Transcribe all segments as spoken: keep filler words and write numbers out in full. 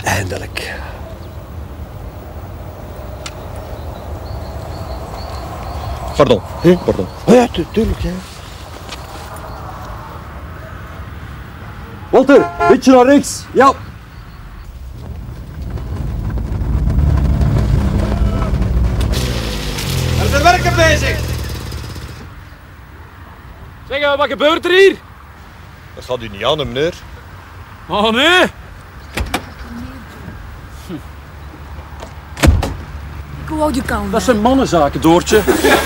Eindelijk. Pardon. Hm? Pardon. Oh ja, tu tuurlijk, ja. Walter, beetje naar rechts. Ja. Er zijn werken bezig. Zeg, wat gebeurt er hier? Dat gaat u niet aan, meneer. Oh nee. Hoe oud je kan? Dat zijn mannenzaken, Doortje.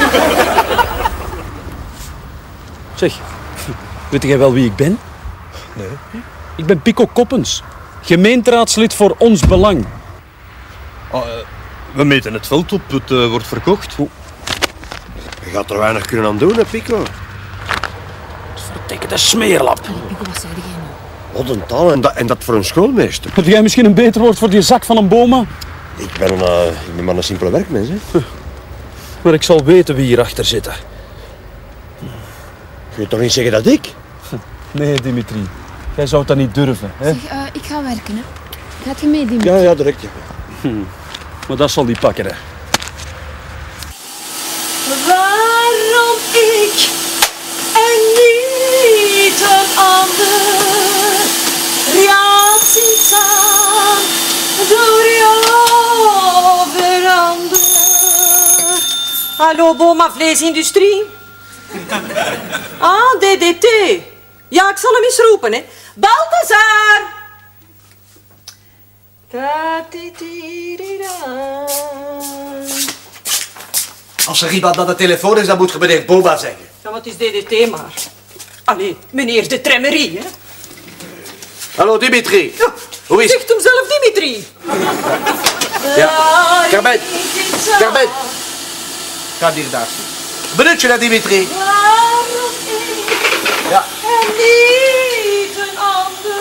Zeg, weet jij wel wie ik ben? Nee. Ik ben Pico Koppens, gemeenteraadslid voor Ons Belang. Ah, uh, we meten het veld op, het uh, wordt verkocht. Je gaat er weinig kunnen aan doen, hè, Pico? Verdikke de smeerlap. Pico, wat zei jij nu? Wat een taal, en dat, en dat voor een schoolmeester. Heb jij misschien een beter woord voor die zak van een boma? Ik ben, een, uh, ik ben maar een simpele werkmens, hè. Maar ik zal weten wie hierachter zit. Je kunt toch niet zeggen dat ik? Nee, Dimitri. Jij zou dat niet durven, hè? Zeg, uh, ik ga werken, hè. Gaat je mee, Dimitri? Ja, ja, direct. Ja. Hm. Maar dat zal die pakken, hè. Waarom ik en niet een ander? Reactie staan door jou veranderd. Hallo, Boma Vleesindustrie. Ah, D D T. Ja, ik zal hem eens roepen, hè. Balthazar! Ta-ti-ti-ri-ra. Als er iemand aan de telefoon is, dan moet je meneer Boma zeggen. Ja, wat is D D T maar? Allee, meneer de Tremmerie, hè? Hallo Dimitri. Ja, hoe is het? zegt hem zelf Dimitri. Ja, Carmen. Carmen. Ga hier daar. Minuutje, hè, Dimitri. Waarom ik Ja. en niet een ander?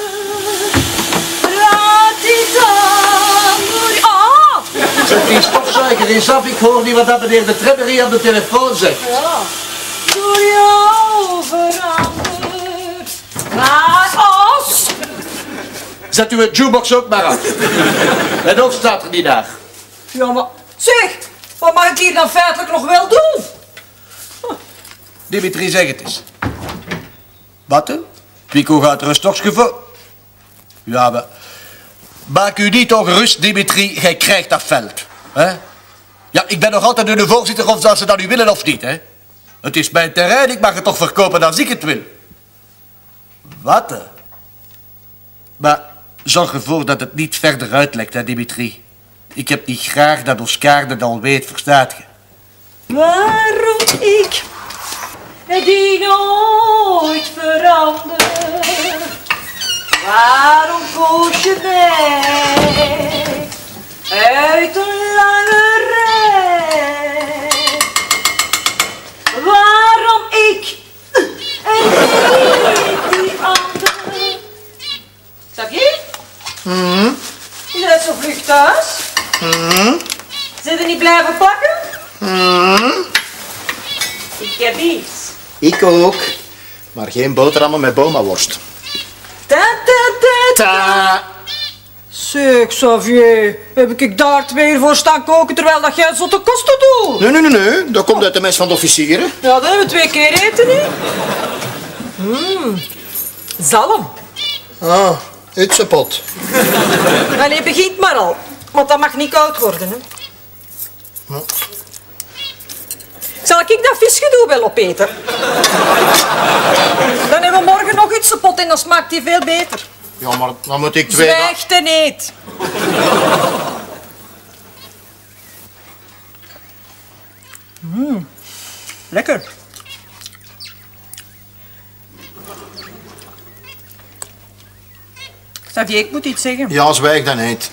Raad die dan door... Ah! Zet die stofzuiger eens af. Ik hoor niet wat dat meneer de Tremmerie aan de telefoon zegt. Ja, door jou veranderd. Maar als... Zet uw jukebox ook maar af. En ook staat er niet naar. Ja, maar... Zeg, wat mag ik hier dan feitelijk nog wel doen? Dimitri, zeg het eens. Wat, hè? Pico gaat er een stokje voor. Ja, maar... Maak u niet ongerust, Dimitri. Gij krijgt dat veld. Hè? Ja, ik ben nog altijd de voorzitter of dat ze dat nu willen of niet, hè? Het is mijn terrein, ik mag het toch verkopen als ik het wil. Wat, hè? Maar zorg ervoor dat het niet verder uitlekt, hè, Dimitri. Ik heb niet graag dat Oscar dat al weet, verstaat je? Waarom ik die nooit verander? Waarom koos je mij uit een lange rij? Waarom ik en niet die ander? Xavier? Mm. Je bent zo vlug thuis? Mm. Zit er niet blijven pakken? Mm. Ik heb iets. Ik ook. Maar geen boterhammen met bomaworst. Ta ta ta ta. Zeg, Xavier, heb ik daar twee voor staan koken terwijl dat jij zotte kosten doet? Nee, nee, nee, nee. Dat komt uit de mes van de officieren. Ja, dat hebben we twee keer eten, hè? Mmm, zalm. Ah, uitsepot. Allee, begint maar al. Want dat mag niet koud worden, hè? Ja. Zal ik dat visgedoe wel opeten? Dan hebben we morgen nog iets pot en dan smaakt die veel beter. Ja, maar dan moet ik twee... Zwijg en eet. Mmm, lekker. Xavier, ik moet iets zeggen. Ja, zwijg dan niet.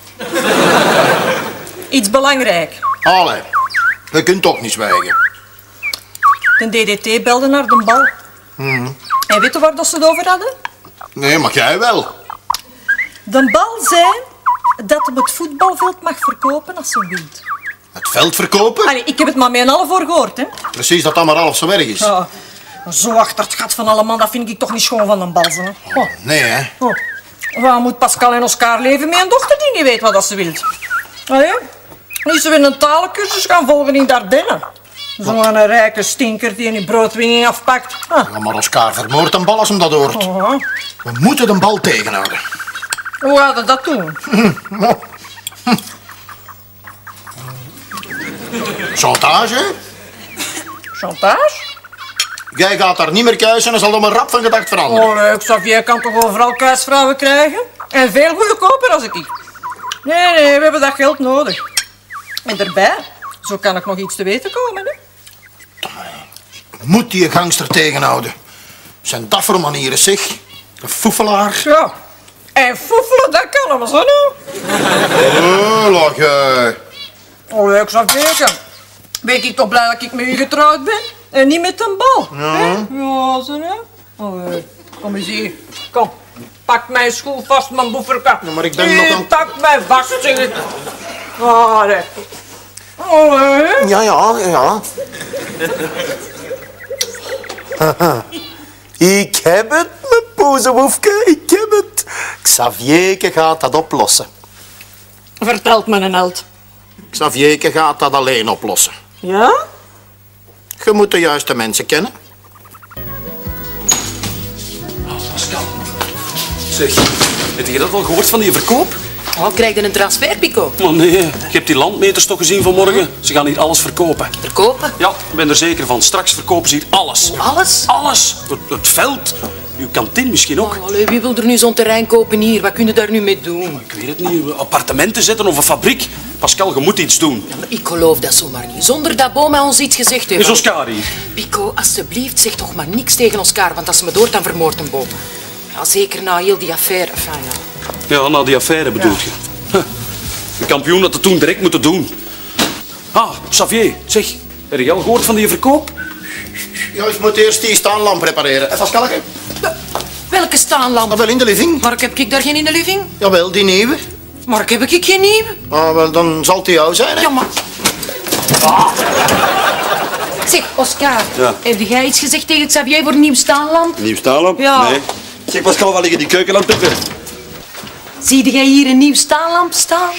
Iets belangrijk. Allee, je kunt toch niet zwijgen. De D D T belde naar de bal. Mm. En weet je waar dat ze het over hadden? Nee, maar jij wel. De bal zei dat hem het voetbalveld mag verkopen als ze wint. Het veld verkopen? Allee, ik heb het maar met een half voor gehoord, hè. Precies, dat dat maar half zo erg is. Ja, zo achter het gat van alle man, dat vind ik toch niet schoon van een bal, hè. Oh. Nee, hè. Oh. Waar moet Pascal en Oscar leven met een dochter die niet weet wat dat ze wil? Allee, nu is ze weer een talencursus gaan volgen in Dardenne. Zo'n rijke stinker die een broodwinning afpakt. Ah. Ja, maar Oscar vermoordt een bal als hem dat hoort. Oh. We moeten de bal tegenhouden. Hoe gaat hij dat doen? Chantage, hè? Chantage? Jij gaat daar niet meer kuisen en zal om een rap van gedacht veranderen. Oh, leuk. Xavier kan toch overal kuisvrouwen krijgen? En veel goedkoper als ik. Nee, nee, we hebben dat geld nodig. En daarbij, zo kan ik nog iets te weten komen, hè? Moet die gangster tegenhouden. Zijn daffere manieren, zeg. Een foefelaar. Ja. En foefelen, dat kan hem, zo nu. Oh, lach jij. Oh, leuk, Xavier. Ben ik toch blij dat ik met u getrouwd ben? En niet met een bal. Ja. Hè? Ja, zo, hè? Oh, leuk. Kom eens hier. Kom. Pak mijn schoen vast, mijn boeferka. Ja, maar ik denk nog aan... Pak mij vast, zeg ik. Oh, nee. Oh, leuk. Ja, ja, ja. Ik heb het, mijn poezenwoefke. Ik heb het. Xavierke gaat dat oplossen. Vertelt me een held. Xavierke gaat dat alleen oplossen. Ja? Je moet de juiste mensen kennen. Pascal. Zeg, heb je dat al gehoord van die verkoop? Oh, krijg je een transfer, Pico? Oh nee, je hebt die landmeters toch gezien vanmorgen? Ze gaan hier alles verkopen. Verkopen? Ja, ik ben er zeker van. Straks verkopen ze hier alles. Alles? Alles. Het, het veld. Uw kantine misschien ook. Oh, allee, wie wil er nu zo'n terrein kopen hier? Wat kun je daar nu mee doen? Ik weet het niet. Appartementen zetten of een fabriek. Pascal, je moet iets doen. Ja, maar ik geloof dat zomaar niet. Zonder dat Boma ons iets gezegd heeft. Is Oscar hier? Pico, alsjeblieft, zeg toch maar niks tegen Oscar, want als ze me doort, dan vermoordt een Boma. Ja, zeker na heel die affaire. Enfin, ja. Ja, na die affaire bedoelt je. Huh. De kampioen had het toen direct moeten doen. Ah, Xavier, zeg, heb je al gehoord van die verkoop? Ja, ik moet eerst die staanlamp repareren. En Pascalke? Welke staanlamp? Ah, wel in de living. Maar heb ik daar geen in de living? Jawel, die nieuwe. Maar heb ik geen nieuwe? Ah, wel, dan zal die jou zijn, hè? Ja, maar... Ah. Zeg, Oscar, Ja. heb jij iets gezegd tegen Xavier voor een nieuw staanlamp? Nieuw staanlamp? Ja. Nee. Zeg Pascal, wat liggen die keukenlampen? Zie jij hier een nieuw staanlamp staan?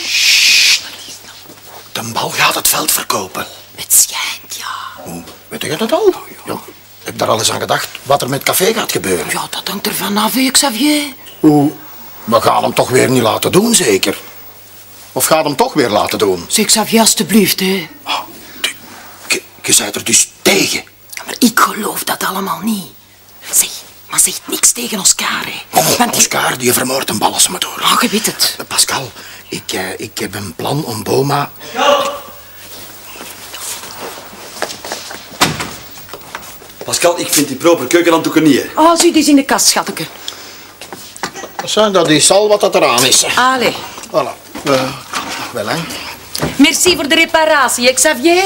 De bal gaat het veld verkopen. Het schijnt, ja. Hoe? Weet je dat al? Ja. Heb daar al eens aan gedacht wat er met het café gaat gebeuren? Ja, dat hangt er vanaf, hè, Xavier. Hoe? We gaan hem toch weer niet laten doen, zeker? Of gaat hem toch weer laten doen? Zeg, Xavier, alstublieft, hè. Ah, je, je, je bent er dus tegen. Ja, maar ik geloof dat allemaal niet. Zeg, maar zeg niks tegen Oscar, hè. Oh, Want die... Oscar, die vermoordt een bal als me door. Oh, je weet het. Pascal, ik, uh, ik heb een plan om Boma... Pascal, ik vind die proper keukenhanddoeken niet, hè. Oh, zie, die is in de kast, schatteke. Zeg, dat is al wat dat eraan is. Allee. Voilà. Uh, wel, hè. Merci voor de reparatie, hè, Xavier.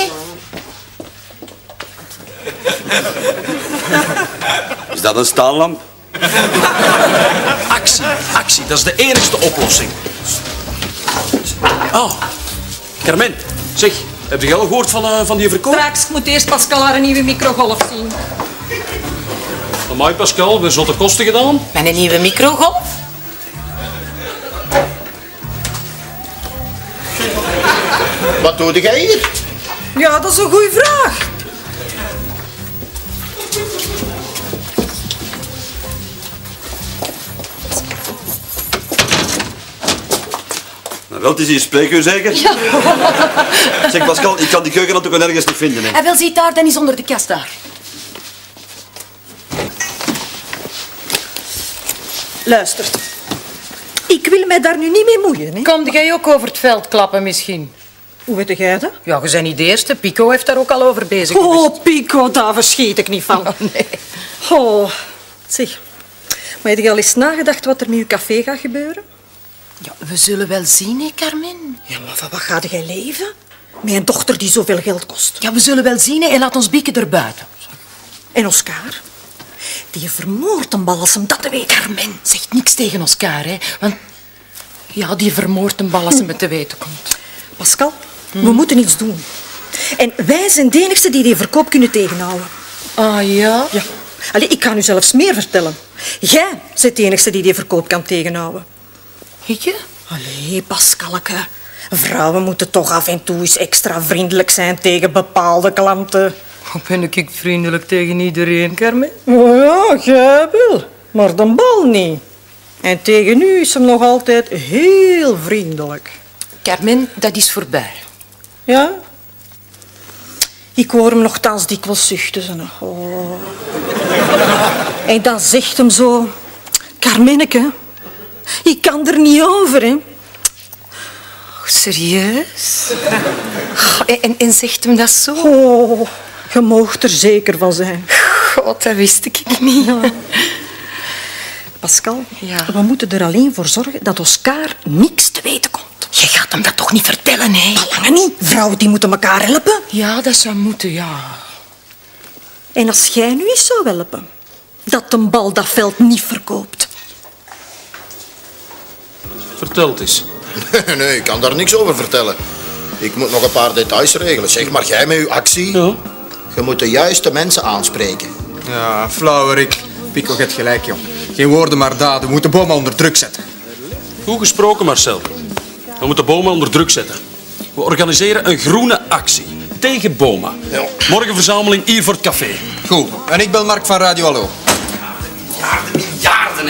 Is dat een staanlamp? Actie, actie, dat is de enigste oplossing. Oh, Carmen, zeg, heb je al gehoord van, uh, van die verkoop? Straks, ik moet eerst Pascal haar een nieuwe microgolf zien. Amai, Pascal, we zotte kosten gedaan. Met een nieuwe microgolf? Wat doe jij hier? Ja, dat is een goeie vraag. Nou, wel, het is hier spreekuur zeker? Ja. Zeg Pascal, ik kan die keukenhanddoeken nergens niet vinden, hè. En wel, ziet daar, dan is onder de kast daar. Luister. Ik wil mij daar nu niet mee moeien, hè. Kom jij ook over het veld klappen misschien? Hoe weet jij dat? Ja, je bent niet de eerste. Pico heeft daar ook al over bezig geweest. Oh, Pico, daar verschiet ik niet van. Oh, nee. Oh, zeg. Maar heb je al eens nagedacht wat er met je café gaat gebeuren? Ja, we zullen wel zien, hè, Carmen? Ja, maar van wat ga jij leven? Met een dochter die zoveel geld kost. Ja, we zullen wel zien, hè, en laat ons bieken erbuiten. En Oscar? Die vermoordt een balsem, dat weet ik. Carmen, zeg niks tegen Oscar, hè. Want ja, die vermoordt een bal als hem het te weten komt. Pascal, we moeten iets doen. En wij zijn de enigste die die verkoop kunnen tegenhouden. Ah, ja? Ja. Allee, ik kan u zelfs meer vertellen. Jij bent de enigste die die verkoop kan tegenhouden. Ik? Allee, Pascalke. Vrouwen moeten toch af en toe eens extra vriendelijk zijn tegen bepaalde klanten. Ben ik vriendelijk tegen iedereen, Carmen? Oh ja, jij wel. Maar de bal niet. En tegen u is hem nog altijd heel vriendelijk. Carmen, dat is voorbij. Ja? Ik hoor hem nogthans dikwijls zuchten. Zo. Oh. En dan zegt hem zo... Carmenneke, ik kan er niet over, hè. Oh, serieus? Oh, en, en zegt hem dat zo? Oh, je moogt er zeker van zijn. God, dat wist ik niet. Ja. Pascal, Ja. we moeten er alleen voor zorgen dat Oscar niks te weten komt. Je gaat hem dat toch niet vertellen, hè? Lange niet. Vrouwen die moeten elkaar helpen. Ja, dat zou moeten, ja. En als jij nu eens zou helpen, dat een bal dat veld niet verkoopt. Vertel het eens. Nee, nee, ik kan daar niks over vertellen. Ik moet nog een paar details regelen. Zeg maar, jij met uw actie. Ja. Je moet de juiste mensen aanspreken. Ja, flauwerik. Pico, je hebt gelijk, jong. Geen woorden, maar daden. We moeten Boma onder druk zetten. Goed gesproken, Marcel. We moeten Boma onder druk zetten. We organiseren een groene actie tegen Boma. Ja. Morgen verzameling hier voor het café. Goed. En ik bel Mark van Radio Hallo. Miljarden, miljarden, hè.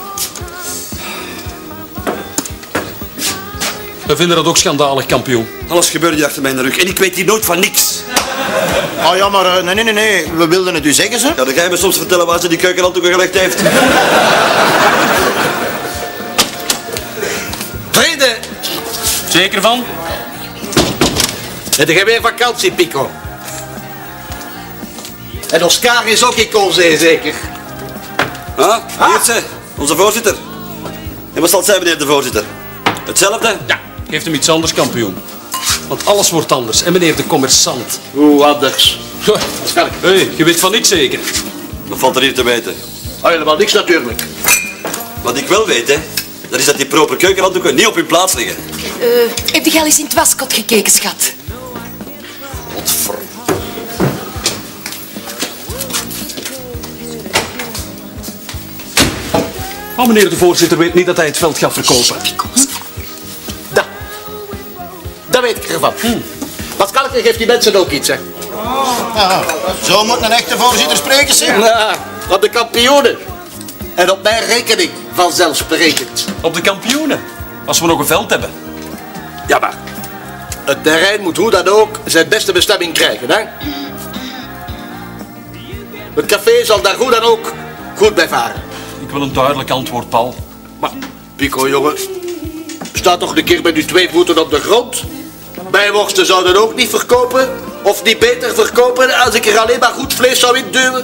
We vinden dat ook schandalig, kampioen. Alles gebeurt hier achter mijn rug en ik weet hier nooit van niks. Ah ja, maar uh, nee, nee, nee, nee. We wilden het u zeggen, ze. Ja, dan ga je me soms vertellen waar ze die keukenhanddoeken gelegd heeft. Vrede! Zeker van? Heb jij weer vakantie, Pico? En Oscar is ook in Koolzee, zeker? Ah, hier is ze, onze voorzitter. En wat zal het zijn, meneer de voorzitter? Hetzelfde? Ja, geef hem iets anders, kampioen. Want alles wordt anders. En meneer de commerçant. Hoe anders? Hé, hey, je weet van niks zeker. Wat valt er hier te weten? Oh, helemaal niks natuurlijk. Wat ik wel weet, hè, dat is dat die proper keukenhanddoeken niet op hun plaats liggen. Uh, heb je al eens in het waskot gekeken, schat? Godver... Oh, meneer de voorzitter weet niet dat hij het veld gaat verkopen. Dat. Dat weet ik ervan. Hm. Pascalke geeft die mensen ook iets, hè. Ja, zo moet een echte voorzitter spreken, zeg. Ja, op de kampioenen. En op mijn rekening, vanzelfsprekend. Op de kampioenen. Als we nog een veld hebben. Ja, maar het terrein moet hoe dan ook zijn beste bestemming krijgen, hè. Het café zal daar hoe dan ook goed bij varen. Ik wil een duidelijk antwoord, Paul. Maar, Pico, jongen, sta toch een keer met uw twee voeten op de grond. Bijworsten zouden ook niet verkopen, of niet beter verkopen als ik er alleen maar goed vlees zou induwen.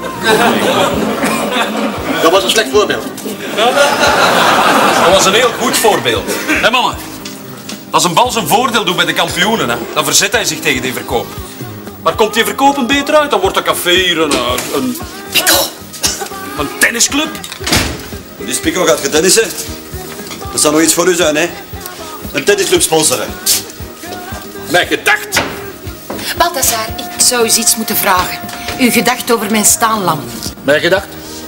Dat was een slecht voorbeeld. Dat was een heel goed voorbeeld. Hé, mama. Als een bal zijn voordeel doet bij de kampioenen, hè, dan verzet hij zich tegen die verkoop. Maar komt die verkopen beter uit, dan wordt dat café hier een... een... Een tennisclub. Dus Pico gaat getennissen. Dat zou nog iets voor u zijn, hè? Een tennisclub sponsoren. Mijn gedacht. Balthazar, ik zou eens iets moeten vragen. Uw gedacht over mijn staanlamp. Mijn gedacht.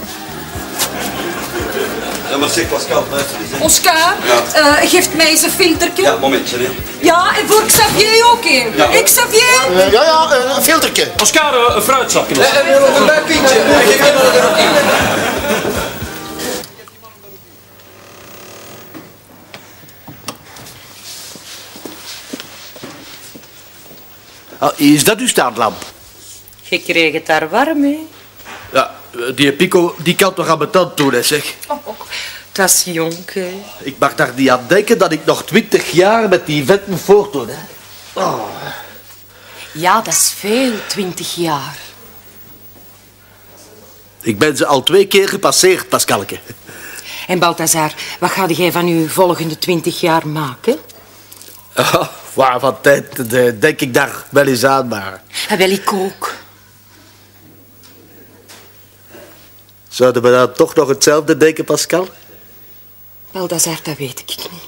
Ja, maar zeg Pascal, luister eens, hè. Oscar, Ja. uh, geeft mij eens een filtertje. Ja, momentje, hè. Ja, en voor Xavier ook een. Ja. Ik, Xavier? Uh, ja, ja, uh, een filtertje. Oscar, uh, een fruitzakje. Een buikje. Ah, is dat uw staanlamp? Je kreeg het daar warm, hè? Ja, die Pico, die kan toch aan mijn tand doen, hè, zeg. Oh, dat is jong, hè? Ik mag daar niet aan denken dat ik nog twintig jaar met die vent moet voortdoen, hè. Oh. Ja, dat is veel, twintig jaar. Ik ben ze al twee keer gepasseerd, Pascalke. En Balthazar, wat ga jij van uw volgende twintig jaar maken? Oh, waar van tijd eh, denk ik daar wel eens aan, maar... En wel, ik ook. Zouden we dan toch nog hetzelfde denken, Pascal? Balthazar, dat weet ik niet.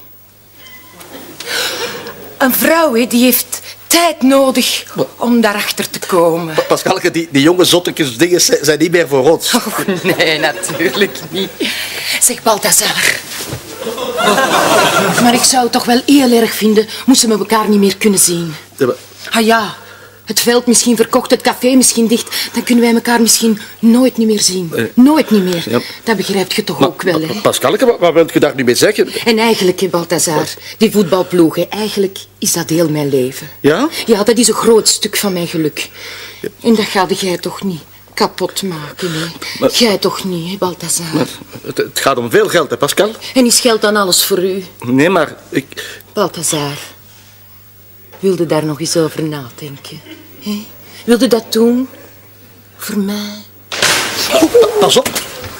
Een vrouw, hè, die heeft tijd nodig om daarachter te komen. Pa- Pascalke, die, die jonge zottekes dingen zijn zijn niet meer voor ons. Oh, nee, natuurlijk niet. Zeg, Balthazar. Maar ik zou het toch wel heel erg vinden moesten we elkaar niet meer kunnen zien. Ja, maar... Ah ja, het veld misschien verkocht, het café misschien dicht. Dan kunnen wij elkaar misschien nooit niet meer zien. Eh. Nooit niet meer. Ja. Dat begrijp je toch ook wel, hè? Pascalke, wat, wat wil je daar nu mee zeggen? En eigenlijk, hè, Balthazar, die voetbalploegen, eigenlijk is dat heel mijn leven. Ja? Ja, dat is een groot stuk van mijn geluk. Ja. En dat ga jij toch niet kapot maken, hè? Maar... Jij toch niet, hè, Balthazar? Maar het, het gaat om veel geld, hè, Pascal? En is geld dan alles voor u? Nee, maar ik... Balthazar, wilde daar nog eens over nadenken? Hè? Wilde dat doen? Voor mij? Oh, pas op.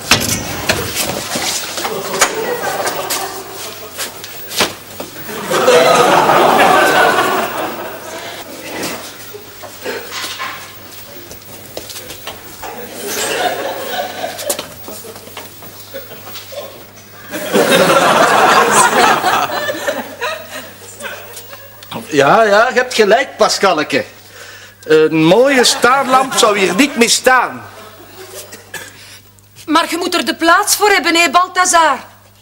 Ja, ja, je hebt gelijk, Pascalke. Een mooie staarlamp zou hier niet meer staan. Maar je moet er de plaats voor hebben, hè, Balthazar?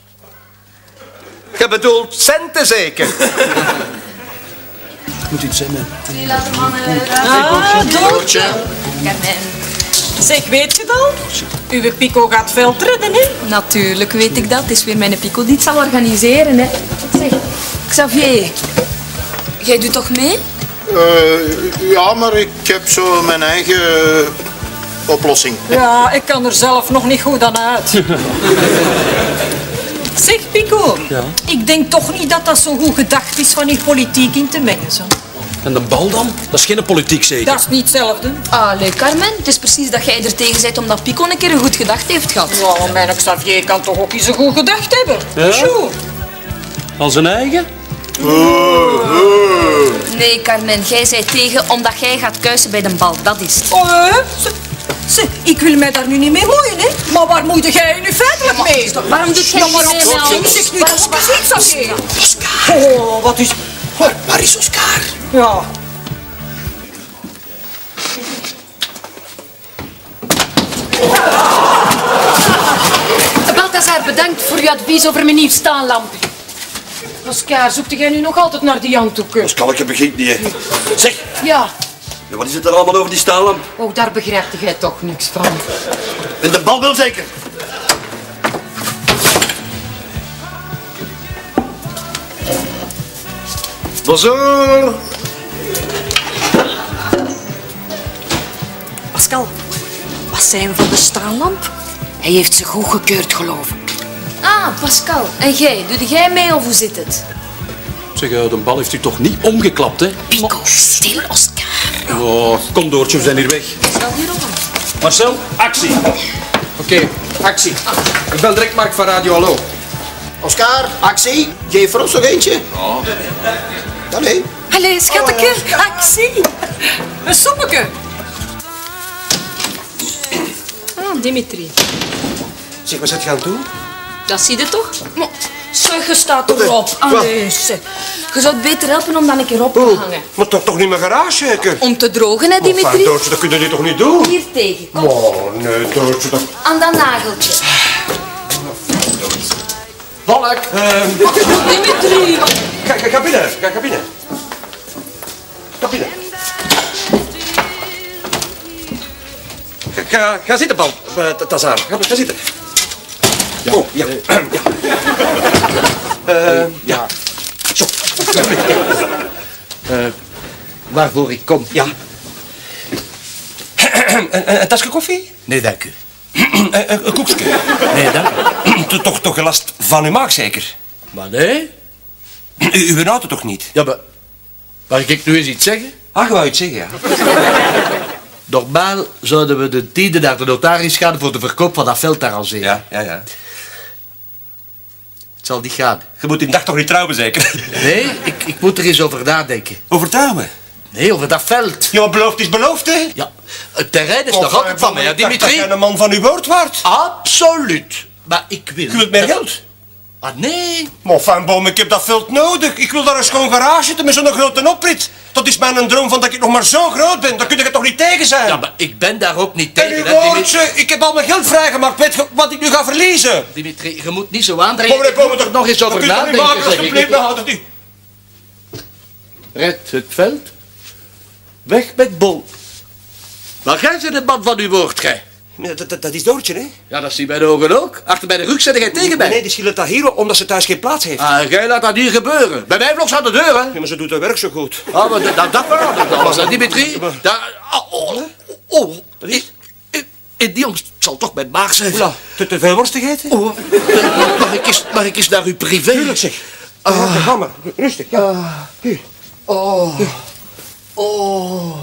Je bedoelt centen zeker? Moet iets zijn, hè. Laat de mannen... Ah, Doortje. Zeg, weet je het al? Uw Pico gaat veld redden, hè? Natuurlijk weet ik dat. Het is weer mijn Pico die het zal organiseren, hè. Zeg, Xavier, jij doet toch mee? Uh, ja, maar ik heb zo mijn eigen oplossing. Ja, ik kan er zelf nog niet goed aan uit. Zeg, Pico, ja? Ik denk toch niet dat dat zo goed gedacht is van die politiek in te mengen. Zo. En de bal dan? Dat is geen politiek zeker? Dat is niet hetzelfde. Allee, Carmen, het is precies dat jij er tegen bent omdat Pico een keer een goed gedacht heeft gehad. Ja, mijn Xavier kan toch ook eens een goed gedacht hebben? Ja? Sure. Al zijn eigen? Nee, Carmen, jij zei tegen omdat jij gaat kuisen bij de bal. Dat is het. Oh, hè? Ze, ze, ik wil mij daar nu niet mee moeien, hè? Maar waar moet jij nu feitelijk mee? Ja, waarom doet jij ja, maar niet mee met Oscar, ons? zeg nu toch ook eens iets, Xavier? Oscar! Oh, wat is... Waar, waar is Oscar? Ja. Balthazar, bedankt voor uw advies over mijn nieuw staanlampje. Oscar, zoekt jij nu nog altijd naar die handdoeken? Pascalke begint niet, hè. Zeg, Ja. ja, wat is het er allemaal over die staanlamp? Oh, daar begrijpt jij toch niks van. En de bal wel zeker. Bonjour. Pascal, wat zijn we van de staanlamp? Hij heeft ze goed gekeurd, geloof ik. Ah, Pascal. En jij, doe jij mee of hoe zit het? Zeg, uh, de bal heeft u toch niet omgeklapt, hè? Pico, stil, Oscar. Oh, kom Doortje, we zijn hier weg. Stel hier op. Marcel, actie. Oké, okay, actie. Ik bel direct Mark van Radio Hallo. Oscar, actie. Geef voor ons nog eentje. Oh. Allee. Allee, schatje, actie. Een soepeke. Ah, Dimitri. Zeg, wat zit je aan het doen? Dat zie je toch? Maar, zeg, je staat erop. Allee, zeg. Je zou het beter helpen om dan een keer op te hangen. Maar toch toch niet mijn garage, zeker? Om te drogen, hè, Dimitri? Enfin, Doortje, dat kun je dit toch niet doen? Hier tegen, kom. Oh, nee, Doortje, dat... Aan dat nageltje. Balk! Dimitri. Ga, ga, ga binnen, ga, ga binnen. Ga binnen. Ga, ga, ga zitten, Bal. Uh, Tazar, ga, ga zitten. Ja. Oh, ja. ja. Uh, ja. Zo. Uh, waarvoor ik kom? Ja. Een tasje koffie? Nee, dank u. Een koekje? Nee, dank u. Toch, toch last van uw maag, zeker? Maar nee. U, u houdt het toch niet? Ja, maar... Mag ik nu eens iets zeggen? Ah, je wou het zeggen, ja. Normaal zouden we de tiende naar de notaris gaan voor de verkoop van dat veld arrangeren. Ja, ja, ja. Het zal niet gaan. Je moet die dag toch niet trouwen, zeker? Nee, ik, ik moet er eens over nadenken. Over trouwen? Nee, over dat veld. Ja, beloofd is beloofd, hè? Ja, het terrein is nog altijd van mij, ja, Ik dacht dat Dimitri? jij een man van uw woord waard. Absoluut. Maar ik wil... Je wilt meer geld? Ah, nee. Maar van Boom, ik heb dat veld nodig. Ik wil daar een schoon garage zitten met zo'n grote oprit. Dat is mijn droom van dat ik nog maar zo groot ben. Daar kun je het toch niet tegen zijn? Ja, maar ik ben daar ook niet En tegen. uw woordje, ik heb al mijn geld vrijgemaakt. Weet je wat ik nu ga verliezen? Dimitri, je moet niet zo aandringen. Kom, ik moet er nog eens over nadenken. Dat kun je toch niet maken, alsjeblieft. Red het veld. Weg met Bol. Maar jij bent de man van uw woord, gij. Nee, dat, dat, dat is Doortje, hè? Ja, dat zie mijn ogen ook. Achter bij de rug zet jij tegen mij. Nee, die schildert dat hier omdat ze thuis geen plaats heeft. Ah, jij laat dat hier gebeuren. Bij mij vlogs aan de deur, hè? Ja, maar ze doet haar werk zo goed. Ah, maar dat, dat verandert alles, hè, Dimitri? Dat, oh, oh, oh. In, in, in die omst zal toch mijn maag zijn. Oela, te, te veel worst gegeten? Oh, mag, ik eens, mag ik eens naar uw privé? Tuurlijk, zeg. Ah, ga maar. Rustig, ja. Ah. Hier. Oh. Oh.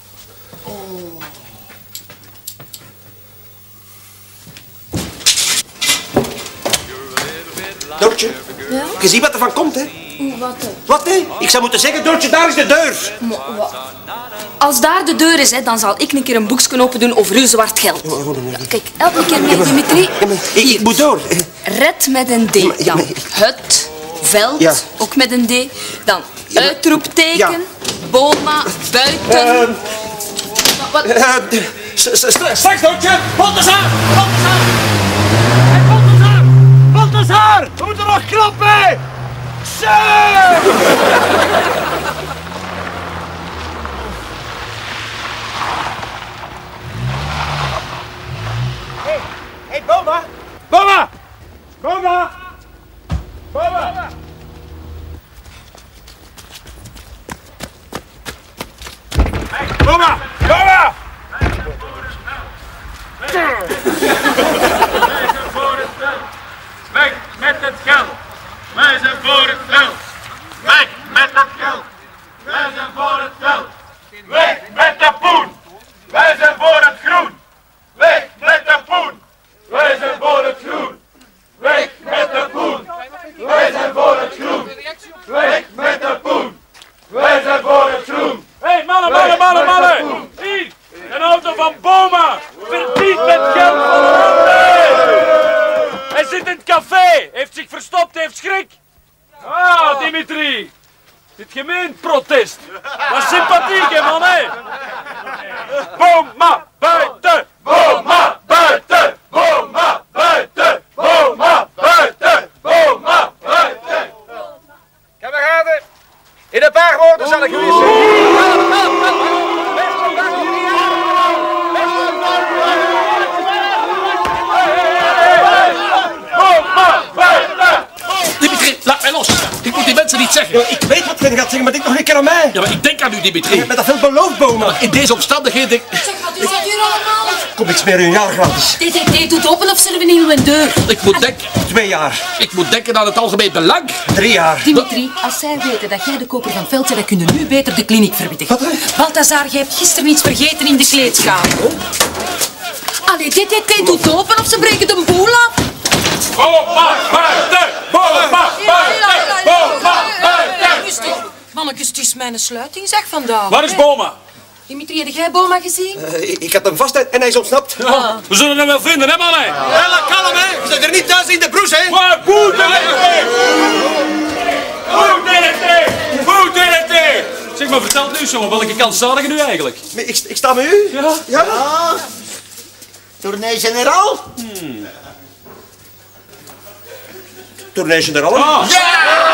Doortje, Ja? je ziet wat er van komt, hè? Oeh, wat? hè? Wat, hè? Ik zou moeten zeggen, Doortje, daar is de deur. Maar wat? Als daar de deur is, hè, dan zal ik een keer een boekje open doen over uw zwart geld. Ja, kijk, elke keer met Dimitri. Ja, maar ik, ik moet door. Red met een D. Ja, maar- ja, Dan maar- het, veld, Ja. ook met een D. Dan Ja, maar- uitroepteken, Ja. Boma, buiten. Ehm, Wat? eh, s- s- s- Straks, Doortje. Balthazar! Balthazar! Hey, Balthazar! Balthazar! We moeten nog klappen! Zo! Hey, hey, Boma! Boma! Boma! Boma! Hey, Boma! Boma! Weg met het geld. Wij zijn voor het geld. Weg met het geld. Wij zijn voor het geld. Weg met de poen. Wij zijn voor het groen. Weg met de poen. Wij zijn voor het groen. Weg met de poen. Wij zijn voor het groen. Weg met de poen. Wij zijn voor het groen. Hé, hey, mannen, mannen, mannen, mannen. Hier, een auto van Boma. Verdient met geld van de handen. Hij zit in het café, heeft zich verstopt, heeft schrik. Ah, Dimitri. Dit gemeenprotest. Wat sympathiek, hè, man, hè? Boma, buiten! Boma, buiten! Boma, buiten! Boma, buiten! Boma, buiten! Kameraden, in een paar woorden zal ik u eens Dimitri, laat mij los. Ik moet die mensen niet zeggen. Ja, ik weet wat je gaat zeggen, maar denk nog een keer aan mij. Ja, maar ik denk aan u, Dimitri. Met dat veel beloofd, Boma. In deze omstandigheden... Zeg, wat is dat hier allemaal? Kom, ik smeer u een jaar gratis. D D T doet open of zullen we niet uw deur? Ik moet denken... Twee jaar. Ik moet denken aan het algemeen belang. Drie jaar. Dimitri, als zij weten dat jij de koper van Veld bent, dan kunnen nu beter de kliniek verwittigen. Balthazar, jij hebt gisteren iets vergeten in de kleedkamer. Allee, D D T doet open of ze breken de boel af. Boma, buiten! Boma, buiten! Boma, buiten! Rustig. Mannekes, het is mijn sluiting, zeg vandaag. Waar is Boma? Dimitri, heb jij Boma gezien? Uh, ik had hem vast en hij is ontsnapt. Ja, we zullen hem wel vinden, hè, mannen? Hela, kalm, hè. Je zit er niet thuis in de broes, hè. Maar goed, D D T! Goed, D D T! Goed, D D T! Zeg maar, vertel het nu, jongen. Welke kant sta je nu eigenlijk? Ik, ik sta met u. Ja? Ja. Tournee generaal? Hmm. Tournee generaal. Ah. Ja!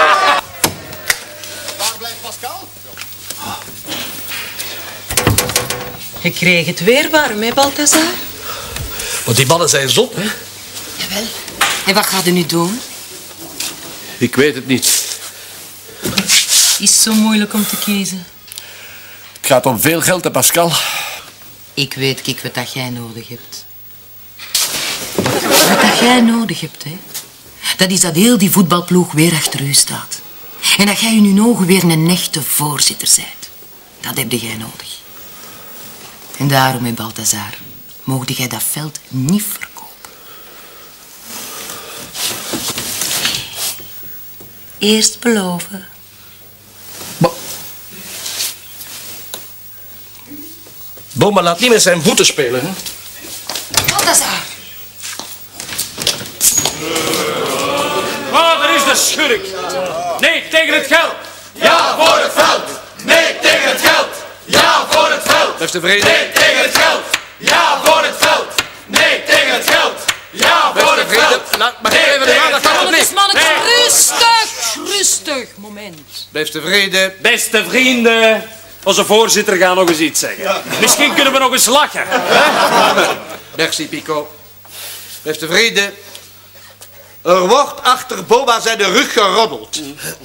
Waar blijft Pascal? Je kreeg het weer warm, hè, Balthazar? Want die mannen zijn zot, hè? Jawel. En wat gaat je nu doen? Ik weet het niet. Is zo moeilijk om te kiezen. Het gaat om veel geld, hè, Pascal. Ik weet, kijk, wat dat jij nodig hebt. Wat dat jij nodig hebt, hè? Dat is dat heel die voetbalploeg weer achter u staat. En dat jij in uw ogen weer een echte voorzitter bent. Dat heb jij nodig. En daarom, hè, Balthazar, mocht jij dat veld niet verkopen. Eerst beloven. Boma laat niet met zijn voeten spelen, hè? Balthazar! Wat Urk. Nee tegen het geld. Ja voor het veld. Nee tegen het geld. Ja voor het veld. Beste vrienden. Nee tegen het geld. Ja voor het veld. Nee tegen het geld. Ja voor het veld. Laat maar even de aandacht aan Mannetjes, mannetjes, rustig. Rustig, moment. Beste vrienden. Beste vrienden. Onze voorzitter gaat nog eens iets zeggen. Misschien kunnen we nog eens lachen. Merci, Pico. Beste vrienden. Er wordt achter Boba zijn de rug geroddeld.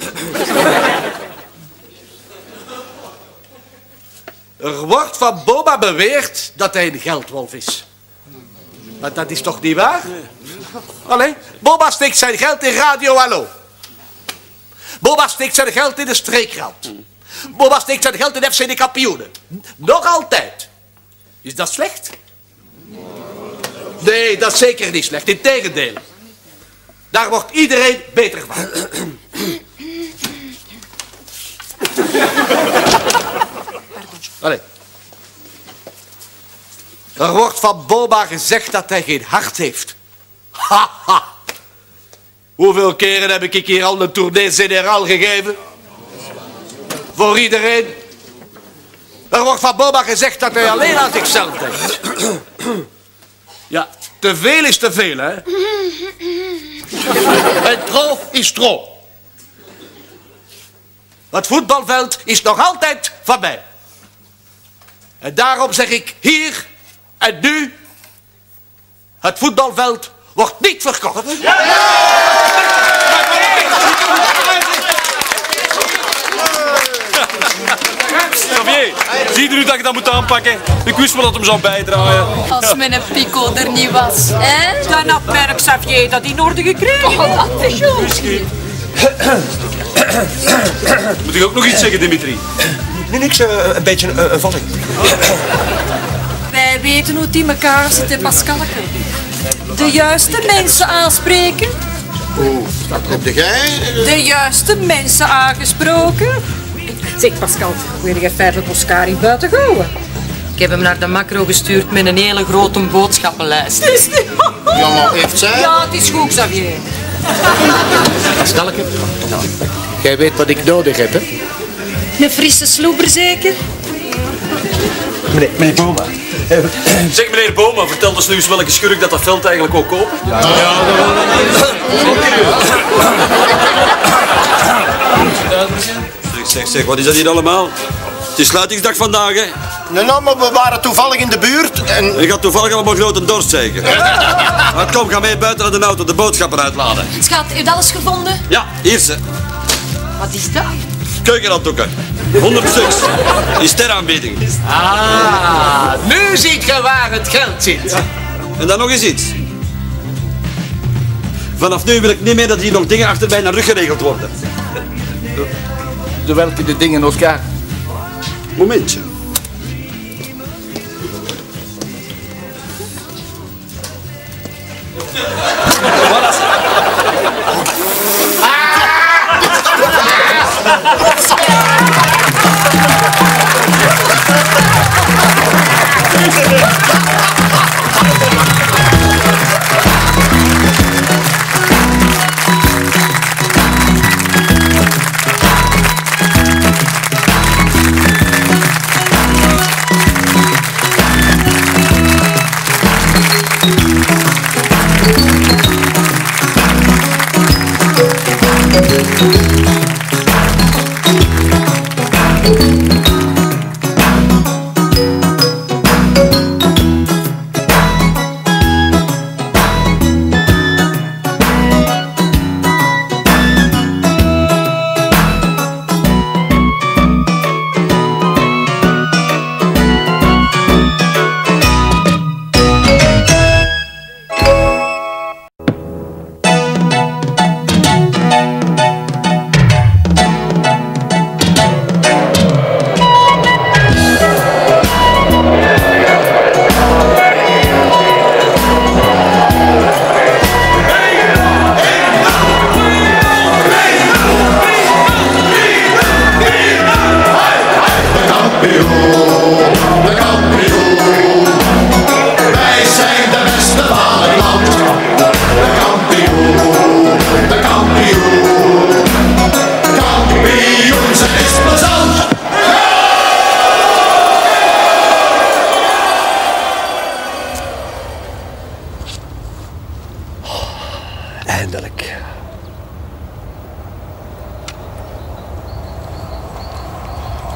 Er wordt van Boba beweerd dat hij een geldwolf is. Maar dat is toch niet waar? Allee, Boba steekt zijn geld in Radio Hallo. Boba steekt zijn geld in de streekkrant. Boba steekt zijn geld in F C de Kampioenen. Nog altijd. Is dat slecht? Nee, dat is zeker niet slecht. Integendeel. Daar wordt iedereen beter van. Allee. Er wordt van Boba gezegd dat hij geen hart heeft. Ha, ha. Hoeveel keren heb ik hier al een tournee générale gegeven? Voor iedereen. Er wordt van Boba gezegd dat hij alleen aan zichzelf denkt. Ja, te veel is te veel, hè? En tro is tro. Het voetbalveld is nog altijd van mij. En daarom zeg ik hier en nu... Het voetbalveld wordt niet verkocht. Xavier, zie je nu dat je dat moet aanpakken? Ik wist wel dat hem zou bijdragen. Als mijn Pico er niet was, hè? Dan had merk Xavier dat in orde gekregen. Oh, dat is zo. Moet ik ook nog iets zeggen, Dimitri? Nee, niks. Uh, een beetje een uh, valling. Wij weten hoe die elkaar zitten, Pascalke. De juiste mensen aanspreken. Oeh, wat heb jij? De juiste mensen aangesproken. Zeg Pascal, wil je feitelijk Oscar buiten houden? Ik heb hem naar de macro gestuurd met een hele grote boodschappenlijst. Is niet... Ja, maar heeft zij? Ja, het is goed, Xavier. Pascalke, jij weet wat ik nodig heb, hè? Een frisse sloeber zeker? Meneer, meneer Boma. Zeg meneer Boma, vertel dus nu eens welke schurk dat dat veld eigenlijk wil kopen. Ja, ja Zeg, zeg, zeg, wat is dat hier allemaal? Het is sluitingsdag vandaag, hè? Nee, nou, maar we waren toevallig in de buurt en... Je gaat toevallig allemaal grote dorst zeker. Maar kom, ga mee buiten naar de auto, de boodschappen uitladen. Schat, heb je alles gevonden? Ja, hier ze. Wat is dat? Keukenhanddoeken. honderd stuks. In steraanbieding. Ah, nu ziet je waar het geld zit. En dan nog eens iets. Vanaf nu wil ik niet meer dat hier nog dingen achter mij naar rug geregeld worden. De welke de dingen, Oscar? Momentje. Thank you.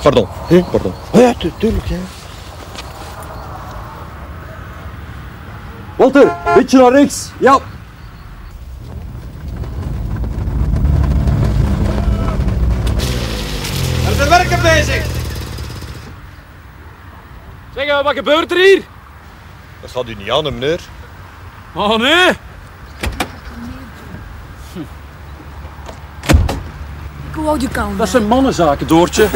Pardon. Hé, pardon. Ja, tu tuurlijk, ja. Walter, beetje naar rechts. Ja. Er is er werken bezig. Zeg, wat gebeurt er hier? Dat gaat u niet aan, hè, meneer. Oh nee. Hoe oud je kan? Dat zijn mannenzaken, Doortje.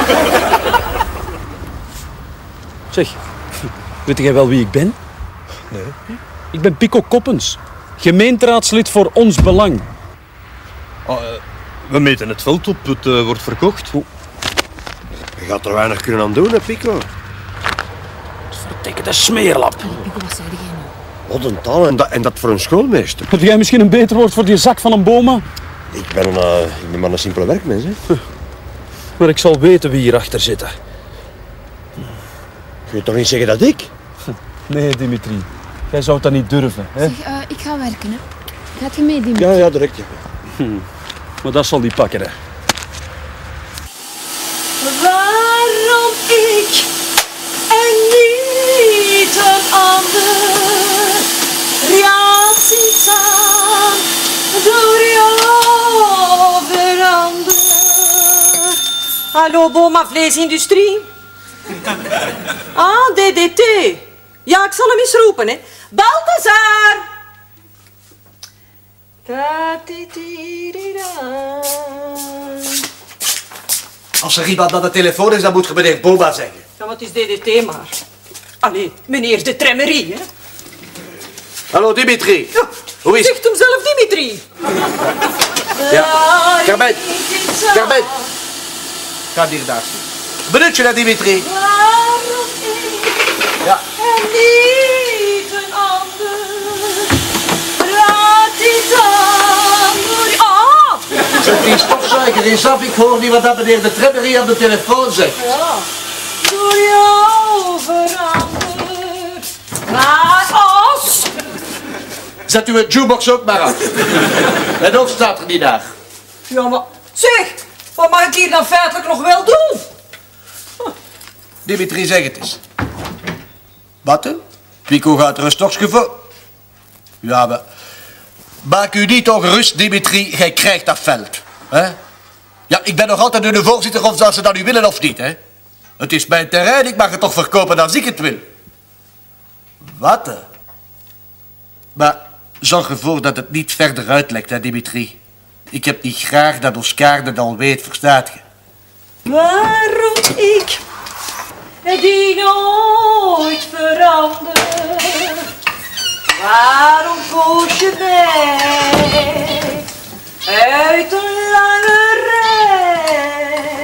Zeg, weet jij wel wie ik ben? Nee. Ik ben Pico Koppens, gemeenteraadslid voor Ons Belang. Ah, uh, we meten het veld op, het uh, wordt verkocht. Oh. Je gaat er weinig kunnen aan doen, hè, Pico? Verdikke de smeerlap. Pico, wat zei jij nou? Wat een taal, en dat, en dat voor een schoolmeester. Heb jij misschien een beter woord voor die zak van een Boma? Ik ben, een, uh, ik ben maar een simpele werkmens, hè. Maar ik zal weten wie hierachter zit. Kun je toch niet zeggen dat ik? Nee, Dimitri. Jij zou dat niet durven, hè? Zeg, uh, ik ga werken, hè. Gaat je mee, Dimitri? Ja, ja, direct, ja. Hm. Maar dat zal die pakken, hè. Waarom ik en niet een ander? Reacties aan door jou veranderd. Hallo, Boma Vleesindustrie. Ah, D D T. Ja, ik zal hem eens roepen, hè. Balthazar! Als er iemand aan de telefoon is, dan moet je meneer Boma zeggen. Ja, wat is D D T maar? Allee, meneer de Tremmerie, hè? Hallo, Dimitri. Ja, hoe is het? zegt hem zelf Dimitri. Ja, Carmen. Carmen. Ga hier daar zitten. Minuutje naar Dimitri. Waarom ik Ja. en niet een ander? Laat die dan door... Ah! Zet die stofzuiger eens af. Ik hoor niet wat dat meneer de Tremmerie aan de telefoon zegt. Ja, door jou veranderd. Maar als... Zet uw jukebox ook maar af. En ook staat er niet naar. Ja, maar zeg, wat mag ik hier dan feitelijk nog wel doen? Dimitri, zeg het eens. Wat, hè? Pico gaat er een stokje voor. Ja, maar... Maak u niet ongerust, Dimitri. Gij krijgt dat veld. Hè? Ja, ik ben nog altijd de voorzitter, of dat ze dat nu willen of niet, hè? Het is mijn terrein, ik mag het toch verkopen als ik het wil. Wat, hè? Maar zorg ervoor dat het niet verder uitlekt, hè, Dimitri. Ik heb niet graag dat Oscar dat al weet, verstaat je? Waarom ik die nooit veranderd? Waarom koos je mij uit een lange rij?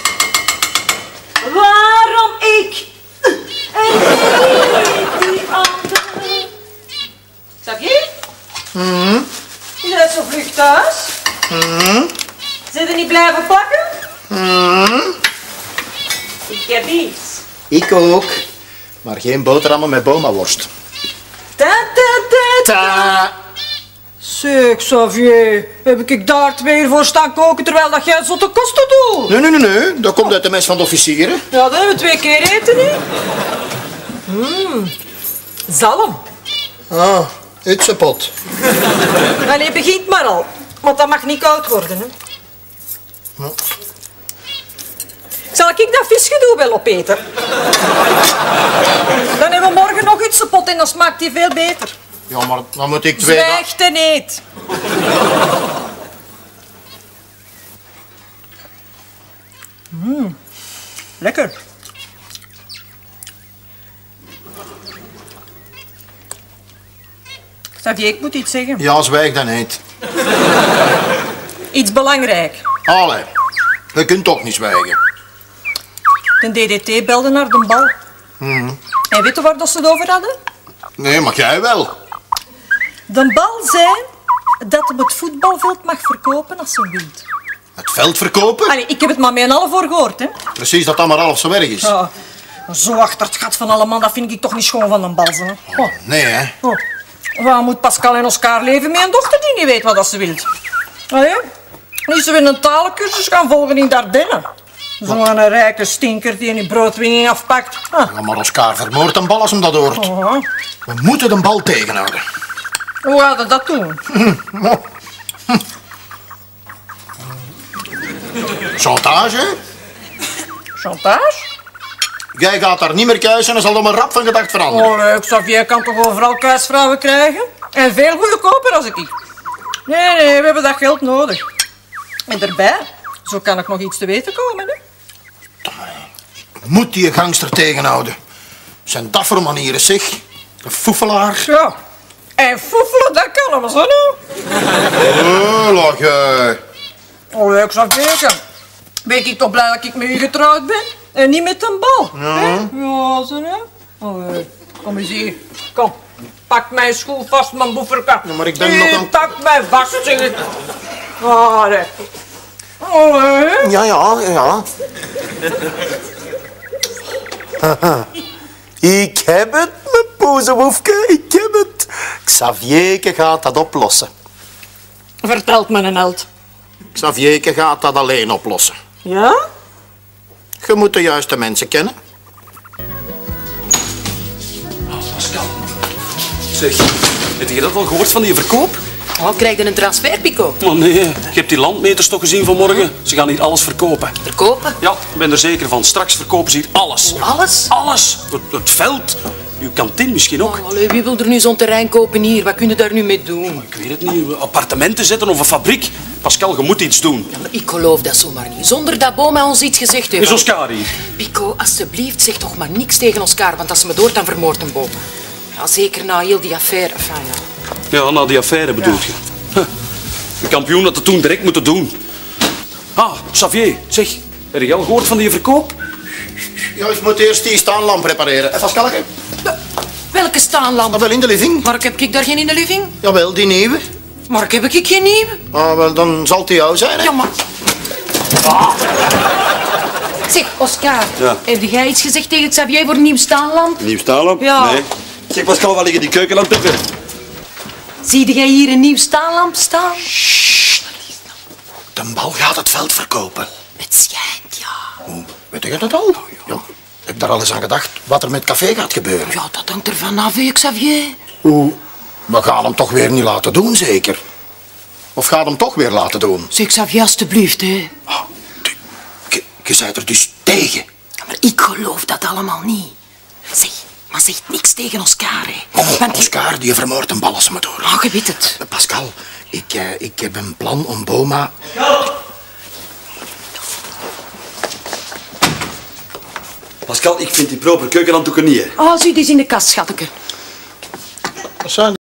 Waarom ik en niet die ander? Xavier? Mm. Je bent zo vlug thuis. Mm. Zit je niet blijven plakken? Mm. Ik heb iets. Ik ook. Maar geen boterhammen met Boma-worst. Ta ta ta ta. Zeg, Xavier, heb ik daar twee voor staan koken terwijl dat jij zotte kosten doet? Nee, nee, nee, nee. Dat komt uit de mes van de officieren. Ja, dat hebben we twee keer eten, hè? Mmm, zalm. Ah, uitsepot. Allee, begint maar al. Want dat mag niet koud worden, hè? Ja. Zal ik dat visgedoe wel opeten? Dan hebben we morgen nog iets pot en dan smaakt die veel beter. Ja, maar dan moet ik twee... Zwijg te niet. Mmm, lekker. Xavier, ik moet iets zeggen. Ja, zwijg dan niet. Iets belangrijk. Allee, je kunt toch niet zwijgen. De D D T belde naar de bal. Mm. En weet je waar dat ze het over hadden? Nee, maar jij wel. De bal zei dat hij het voetbalveld mag verkopen als hij wint. Het veld verkopen? Allee, ik heb het maar met een half voor gehoord, hè. Precies dat dat maar half zo erg is. Ja, zo achter het gat van alle man, dat vind ik toch niet schoon van een bal, hè. Oh. Nee, hè? Oh. Waar moet Pascal en Oscar leven met een dochter die niet weet wat dat ze wil? Allee, nu ze weer een talencursus gaan volgen in Dardenne. Zo'n rijke stinker die een broodwinning afpakt. Ah. Ja, maar Oscar vermoordt een bal als hem dat hoort. Oh. We moeten de bal tegenhouden. Hoe hadden dat doen? Chantage? Chantage? Jij gaat daar niet meer kuisen en zal er maar rap van gedacht veranderen. Oh leuk, Xavier kan toch overal kuisvrouwen krijgen? En veel goedkoper als ik. Nee, nee, we hebben dat geld nodig. En daarbij, zo kan ik nog iets te weten komen, hè? Moet die gangster tegenhouden. Zijn dat voor manieren, zeg. Een foefelaar. Ja. En foefelen, dat kan allemaal zo, nou. Oh, lach jij. Oh leuk, Xavier. Ben ik toch blij dat ik met u getrouwd ben? En niet met een bal. Ja. Hè? Ja, zo, hè? Oh, leuk. Kom eens hier. Kom. Pak mijn schoen vast, mijn boeferka. Ja, maar ik denk nee, nog aan... pak mij vast, zeg ik. Oh, nee. Oh, hè? Ja, ja, ja. Ik heb het, mijn poezenwoefke. Ik heb het. Xavierke gaat dat oplossen. Vertelt me een held. Xavierke gaat dat alleen oplossen. Ja? Je moet de juiste mensen kennen. Pascal. Zeg, heb je dat al gehoord van die verkoop? Oh, krijg je een transfer, Pico? Maar nee, je hebt die landmeters toch gezien vanmorgen? Ze gaan hier alles verkopen. Verkopen? Ja, ik ben er zeker van. Straks verkopen ze hier alles. Alles? Alles. Het, het veld. Uw kantine misschien ook. Oh, allee, wie wil er nu zo'n terrein kopen hier? Wat kun je daar nu mee doen? Ik weet het niet. Appartementen zetten of een fabriek. Pascal, je moet iets doen. Ja, maar ik geloof dat zomaar niet. Zonder dat Boma ons iets gezegd heeft. Is Oscar hier? Pico, alsjeblieft, zeg toch maar niks tegen Oscar, want als ze me doort, dan vermoordt een Boma. Ja, zeker na heel die affaire. Enfin, ja. Ja, na die affaire bedoelt je. Huh. De kampioen had het toen direct moeten doen. Ah, Xavier, zeg, heb je al gehoord van die verkoop? Ja, ik moet eerst die staanlamp repareren. En Pascalke? Welke staanlamp? Ah, wel in de living. Maar heb ik daar geen in de living? Jawel, die nieuwe. Maar heb ik geen nieuwe? Ah, wel, dan zal het die jou zijn, hè? Ja, maar... Ah. Zeg, Oscar, Ja. heb jij iets gezegd tegen Xavier voor een nieuw staanlamp? Nieuw staanlamp? Ja. Nee. Zeg Pascal, waar liggen die keukenlampen? Zie jij hier een nieuw staanlamp staan? De bal gaat het veld verkopen. Het schijnt, ja. Hoe? Weet je dat al? Ja. Ik heb daar al eens aan gedacht wat er met het café gaat gebeuren. Ja, dat hangt er vanaf, hè, Xavier. Hoe? We gaan hem toch weer niet laten doen, zeker? Of gaat hem toch weer laten doen? Zeg, Xavier, alstublieft, hè. Ah, je, je, je bent er dus tegen. Ja, maar ik geloof dat allemaal niet. Zeg, maar zeg niks tegen Oscar, hè. Oh, Want die- Oscar, die vermoordt een bal als ze me door. Ah, je weet het. Pascal, ik, eh, ik heb een plan om Boma... Pascal, ik vind die proper keukenhanddoeken niet, hè. Oh, zie, die is in de kast, schatteke. Wat zijn